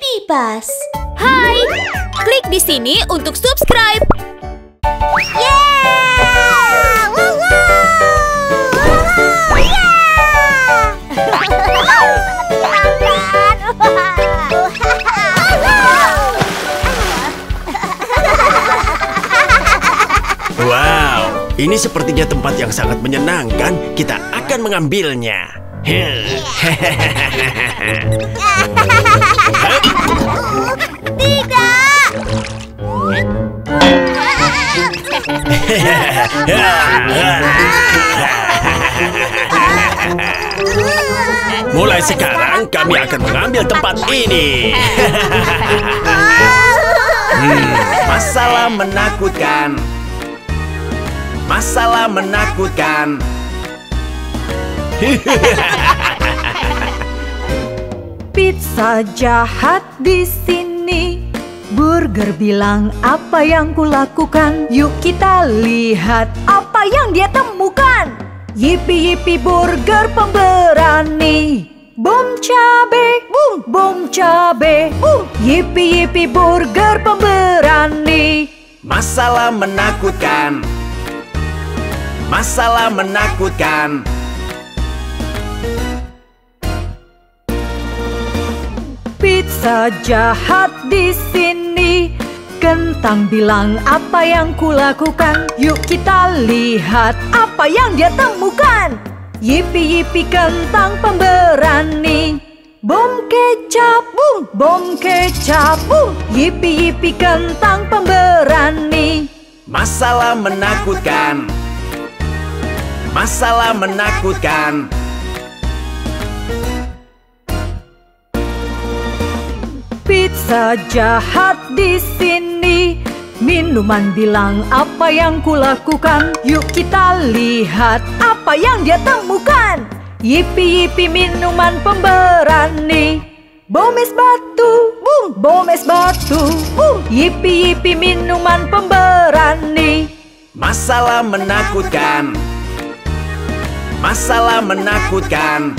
Kipas. Hai, klik di sini untuk subscribe. Yeah! Woo woo! Wow, ini sepertinya tempat yang sangat menyenangkan. Kita akan mengambilnya. Tidak. Mulai sekarang kami akan mengambil tempat ini. Masalah menakutkan. Masalah menakutkan. Pizza jahat di sini. Burger bilang, apa yang kulakukan? Yuk kita lihat apa yang dia temukan. Yipi yipi burger pemberani. Bom cabe, bom cabe. Yipi yipi burger pemberani. Masalah menakutkan. Masalah menakutkan. Pizza jahat di sini. Kentang bilang, apa yang kulakukan? Yuk kita lihat apa yang dia temukan. Yipi yipi kentang pemberani. Bom kecap, bom kecap. Yipi yipi kentang pemberani. Masalah menakutkan. Masalah menakutkan. Pizza jahat di sini. Minuman bilang, apa yang kulakukan? Yuk kita lihat apa yang dia temukan. Yipi yipi minuman pemberani. Bom es batu, bom es batu. Yipi yipi minuman pemberani. Masalah menakutkan. Masalah menakutkan.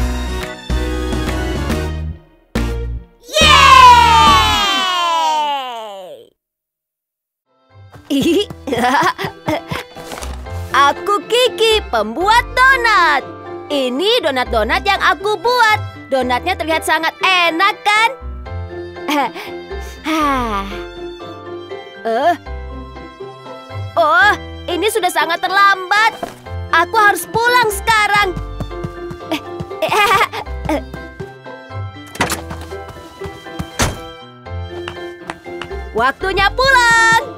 Aku Kiki, pembuat donat. Ini donat-donat yang aku buat. Donatnya terlihat sangat enak, kan? Oh, ini sudah sangat terlambat. Aku harus pulang sekarang. Waktunya pulang.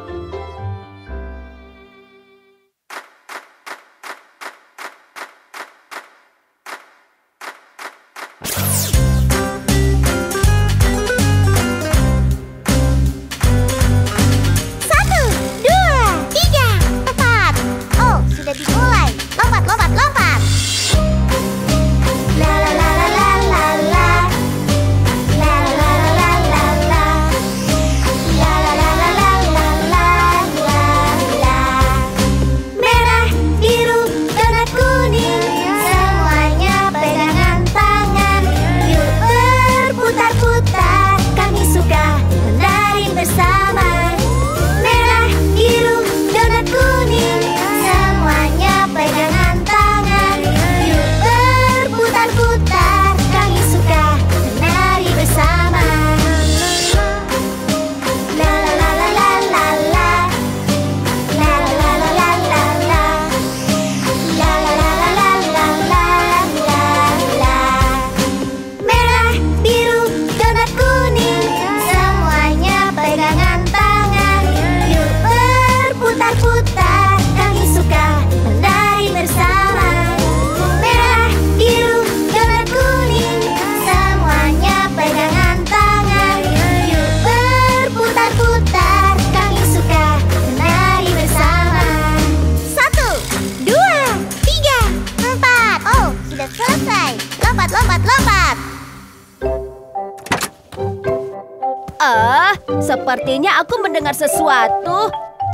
Sepertinya aku mendengar sesuatu.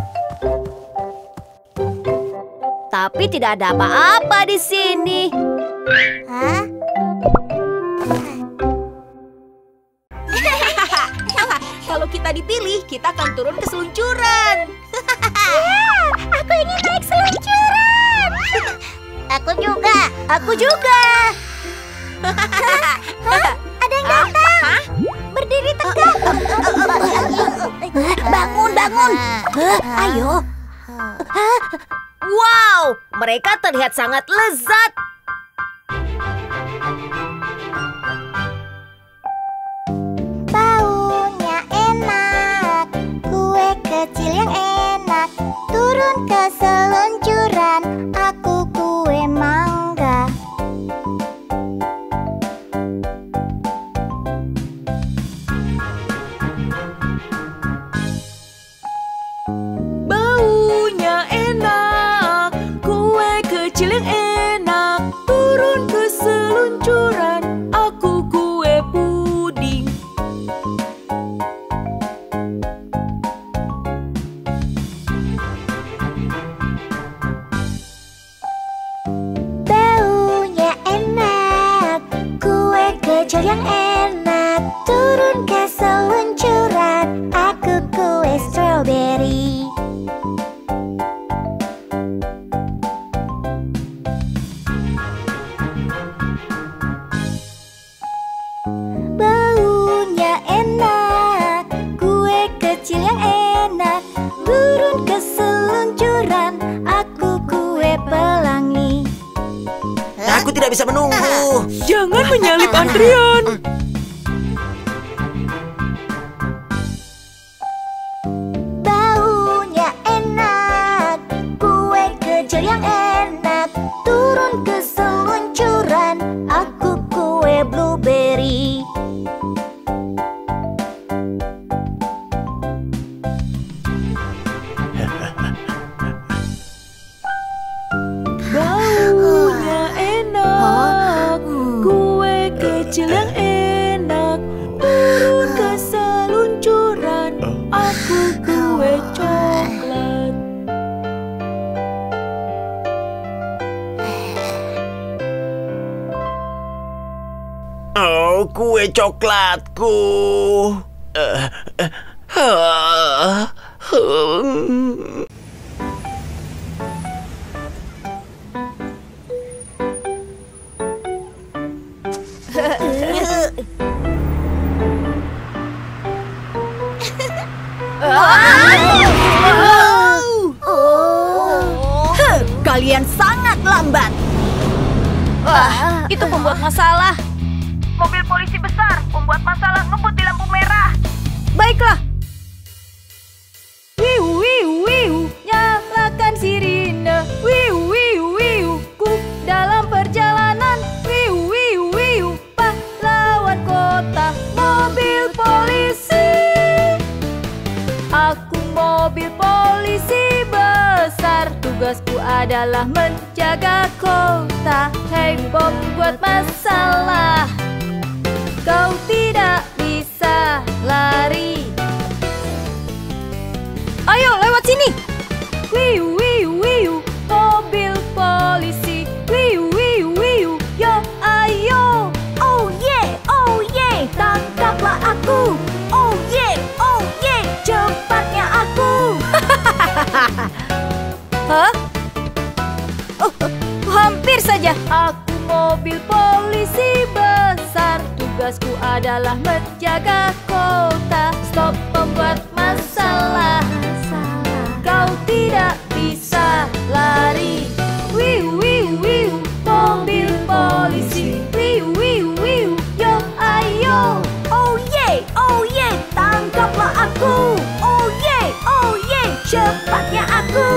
Tapi tidak ada apa-apa di sini. Hah? Kalau kita dipilih, kita akan turun ke seluncuran. Aku ingin naik seluncuran. Aku juga. Aku juga. Ada yang datang. Berdiri tegak. Bangun, bangun. Ayo. Wow, mereka terlihat sangat lezat. Baunya enak. Kue kecil yang enak. Turun ke seluncuran. Aku kue mangga. Baunya enak, kue kecil yang enak. Turun ke seluncuran, aku kue puding. Baunya enak. Kue kecil yang enak. Turun ke seluncuran. Aku kue strawberry. Baunya enak. Kue kecil yang enak. Turun ke seluncuran. Aku kue pelangi. Aku tidak bisa menunggu. Jangan menyalip antrian. Baunya enak. Kue kecil yang enak. Turun ke seluncuran. Aku kue blueberry. Baunya enak, kue kecil yang enak. Turun ke seluncuran, aku kue coklat. Oh, kue coklatku. Kalian sangat lambat. Wah, itu pembuat masalah. Mobil polisi besar membuat masalah ngebut di lampu merah. Baiklah. Wiu wiu wiu, nyalakan sirine. Wiu wiu wiu, ku dalam perjalanan. Wiu wiu wiu, pahlawan kota, mobil polisi. Aku mobil polisi besar, tugasku adalah menjaga kota. Hei pembuat masalah, kau tidak bisa lari. Ayo, lewat sini. Wiu wiu wiu, mobil polisi. Wiu wiu wiu, yo ayo. Oh yeah, tangkaplah aku. Oh yeah, cepatnya aku. Hah? Oh, hampir saja. Aku mobil polisi besar, tugasku adalah menjaga kota. Stop pembuat masalah, kau tidak bisa lari. Wiu wiu wiu, mobil polisi. Wiu wiu wiu, yo ayo. Oh yeah, tangkaplah aku. Oh yeah, cepatnya aku.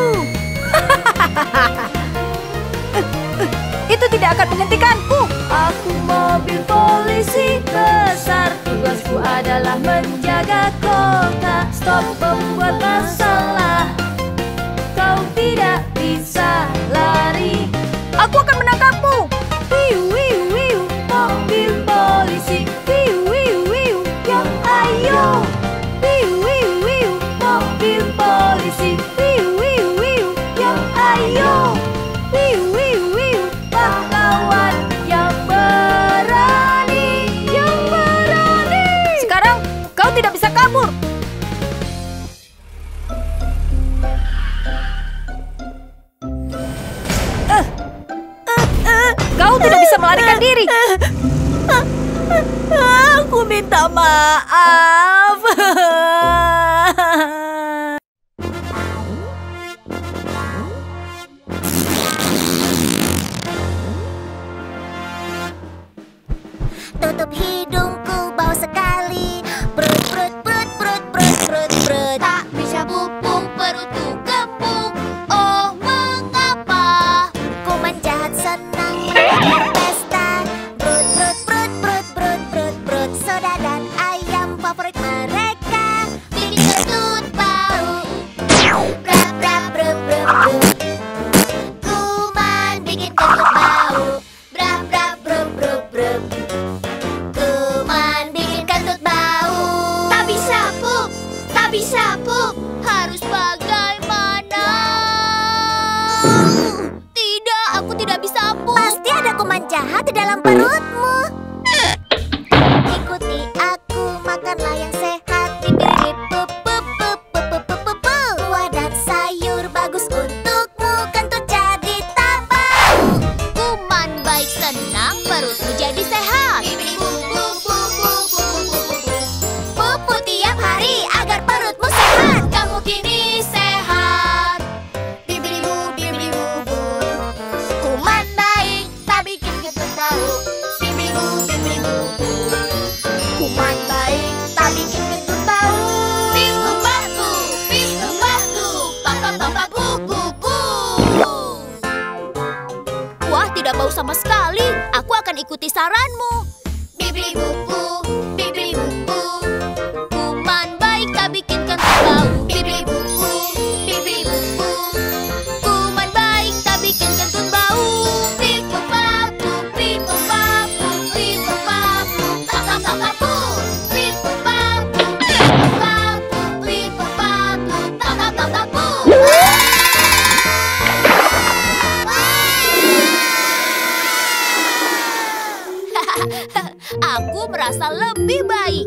Itu tidak akan menghentikanku. Aku mobil polisi besar, tugasku adalah menjaga kota. Stop pembuat masalah, kau tidak bisa lari. Aku akan menangkapmu. Wiu wiu wiu, mobil polisi. Wiu wiu wiu, yo ayo. Wiu wiu wiu, mobil polisi. Wiu wiu wiu, yo ayo. Wiu wiu wiu, pahlawan yang berani, yang berani. Kau tidak bisa kabur. Kau tidak bisa melarikan diri. Aku minta maaf. Tutup hidungku, bau sekali. Perut, perut, perut, perut, perut, perut, perut. Tak bisa pupuk, perutku kembung. Oh, mengapa? Kuman jahat senang berpesta. Perut, perut, perut, perut, perut, perut, perut. Soda dan ayam favorit mereka. Bikin kentut bau. Brap, brap, brup, brup, brup. Kuman bikin kentut bau. Brap, brap, brup, brup, brup. Kuman bikin kentut bau. Tak bisa pup, tak bisa pup. Harus bagaimana? Tidak, aku tidak bisa pup. Pasti ada kuman jahat di dalam perutmu. Ikuti aku, makanlah yang sehat. Diberi pup, pup, pup, pup, pup, pup, pup, pup. Buah dan sayur bagus untukmu. Kentut jadi tak bau. Kuman baik senang, perutmu jadi sehat. Pupu tiap hari agar perutmu sehat. Kamu kini sehat. Bibiribu, bibiribu, bu. Kuman baik, tak bikin kentut bau. Bibiribu, bibiribu, bu. Kuman baik, tak bikin kentut bau. Pipu papu, papa papa pu pu pu. Wah, tidak bau sama sekali. Aku akan ikuti saranmu. Bibiribu, bu. Bibiribu, bu. Kuman baik tak bikin kentut bau. Bibiribu, bu. Bibiribu, bu. Kuman baik tak bikin kentut bau. Pipu papu, pipu papu, pipu papu, papa papa pu. Pipu papu, pipu papu, pipu papu, papa papa pu. Aku merasa lebih baik.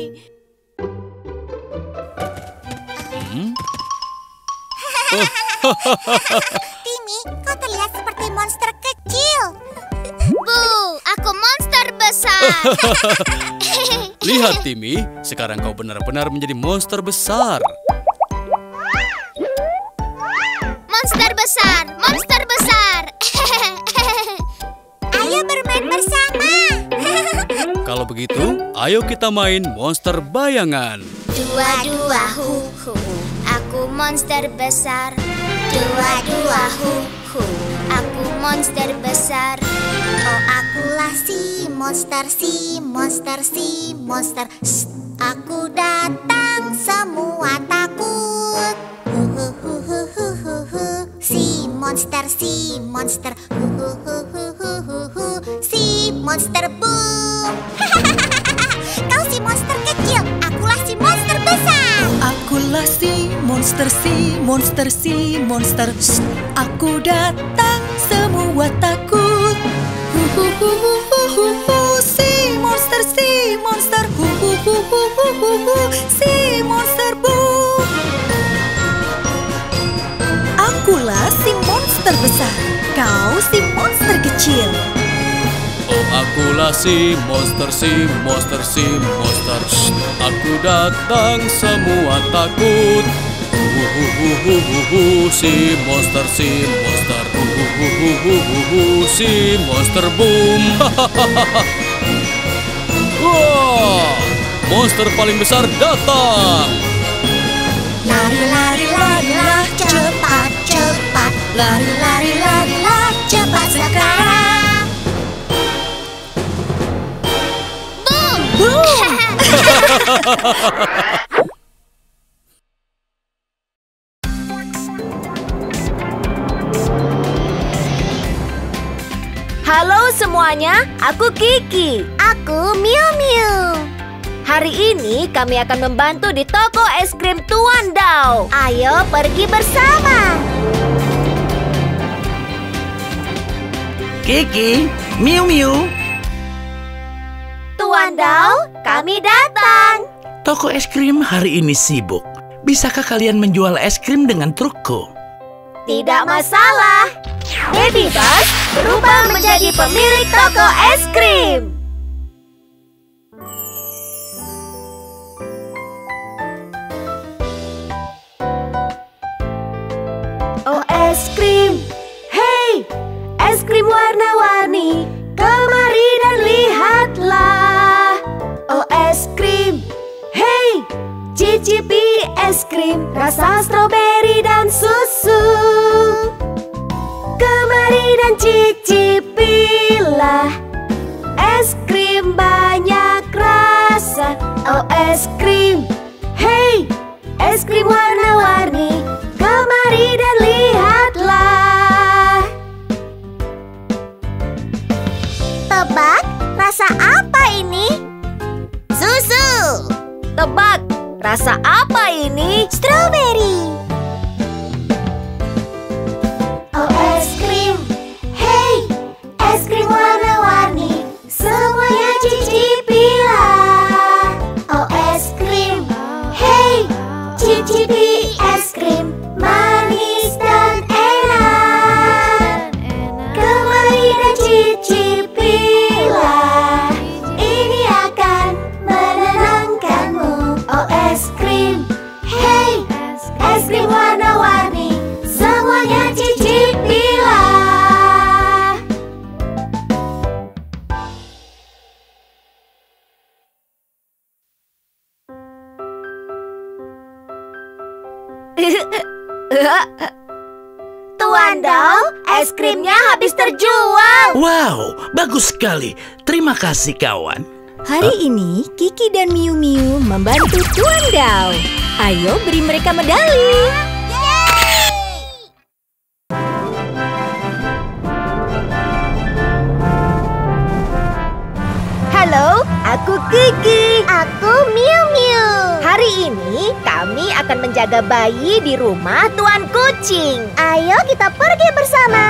Timmy, kau terlihat seperti monster kecil. Bu, aku monster besar. Lihat, Timmy, sekarang kau benar-benar menjadi monster besar. Monster besar, monster besar. Ayo bermain bersama. Kalau begitu, ayo kita main monster bayangan. Dua-dua hu, aku monster besar. Dua-dua hu, aku monster besar. Oh, akulah si monster, si monster, si monster. Shh, aku datang, semua takut. Si monster, si monster. Si monster boom. Kau si monster kecil, akulah si monster besar. Akulah si monster, si monster, si monster. Shh, aku datang, semua takut. Si monster, si monster. Si monster boom. Akulah si monster besar, kau si monster kecil. Oh, akulah si monster, si monster, si monster. Shh, aku datang, semua takut. Si monster, si monster. Si monster boom. Wah, monster paling besar datang. Lari, lari, larilah, cepat, cepat. Lari, lari, larilah, cepat sekarang. Boom! Boom! Halo semuanya, aku Kiki. Aku Miu Miu. Hari ini kami akan membantu di toko es krim Tuan Dao. Ayo pergi bersama. Kiki, Miu Miu. Tuan Dao, kami datang. Toko es krim hari ini sibuk. Bisakah kalian menjual es krim dengan trukku? Tidak masalah. Baby Bus berubah menjadi pemilik toko es krim. Oh, es krim. Hey, es krim warna-warni. Kemari dan lihatlah. Oh, es krim. Hey, cicipi es krim rasa stroberi dan susu. Kemari dan cicipilah. Es krim banyak rasa. Oh, es krim. Hey, es krim warna-warni. Kemari dan lihatlah. Tebak, rasa apa ini? Susu. Tebak, rasa apa ini? Strawberry. Oh, es krim. Hey, es krim warna-warni. Semuanya cicipilah. Oh, es krim. Hey, cicipi es krim. Manis dan enak. Kemari dan cicipilah. Ini akan menenangkanmu. Oh, es krim. Hey, es krim warna-warni. Semuanya cicipilah. Tuan Dao, es krimnya habis terjual. Wow, bagus sekali. Terima kasih kawan. Hari ini Kiki dan Miu Miu membantu Tuan Dao. Ayo beri mereka medali. Halo, aku Kiki. Aku Miu Miu. Hari ini kami akan menjaga bayi di rumah Tuan Kucing. Ayo kita pergi bersama.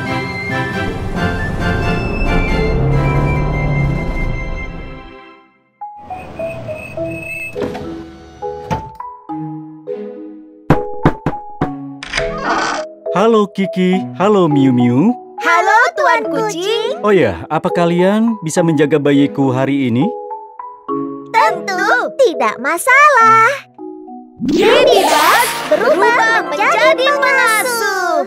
Halo Kiki, halo Miu Miu. Halo Tuan Kucing. Oh ya, apa kalian bisa menjaga bayiku hari ini? Tentu tidak masalah. Baby Bus berubah menjadi pengasuh.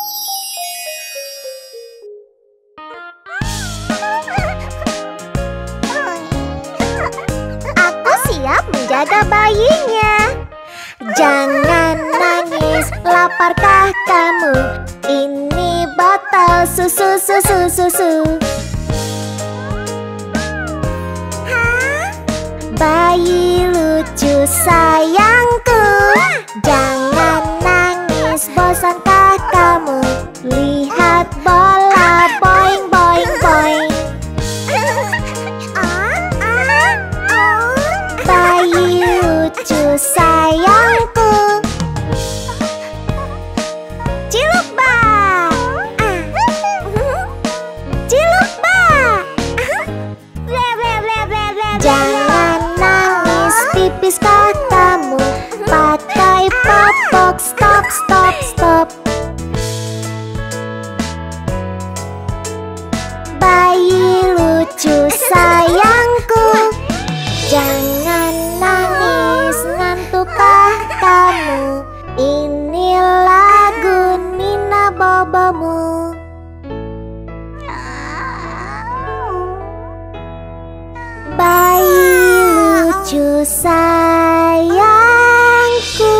Aku siap menjaga bayinya. Jangan nangis, laparkah kamu? Ini botol susu. Bayi lucu sayangku. Jangan nangis, bosankah kamu? Lihat bola boing boing boing. Bayi lucu sayangku. Ciluk ba. Ciluk ba. Jangan nangis, pipiskah kamu? Pakai popok, stop, stop, stop. Bayi lucu sayangku. Jangan nangis, ngantukkah kamu? Ini lagu Nina Bobomu. Bayi lucu sayangku.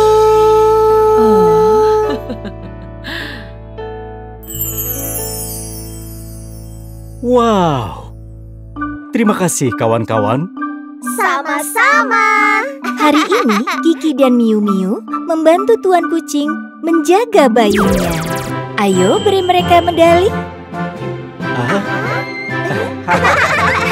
Wow, terima kasih kawan-kawan. Sama-sama. Hari ini Kiki dan Miu Miu membantu Tuan Kucing menjaga bayinya. Ayo beri mereka medali. Ah.